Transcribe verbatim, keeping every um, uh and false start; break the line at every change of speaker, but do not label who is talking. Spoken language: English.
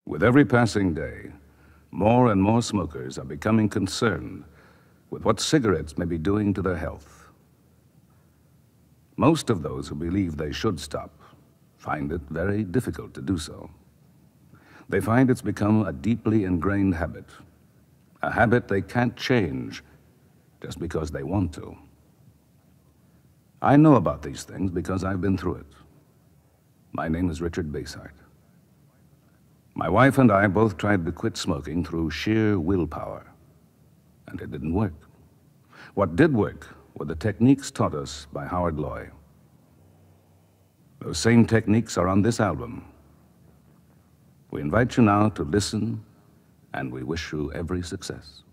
With every passing day, more and more smokers are becoming concerned with what cigarettes may be doing to their health. Most of those who believe they should stop find it very difficult to do so. They find it's become a deeply ingrained habit, a habit they can't change just because they want to. I know about these things because I've been through it. My name is Richard Basehart. My wife and I both tried to quit smoking through sheer willpower, and it didn't work. What did work were the techniques taught us by Howard Loy. Those same techniques are on this album. We invite you now to listen, and we wish you every success.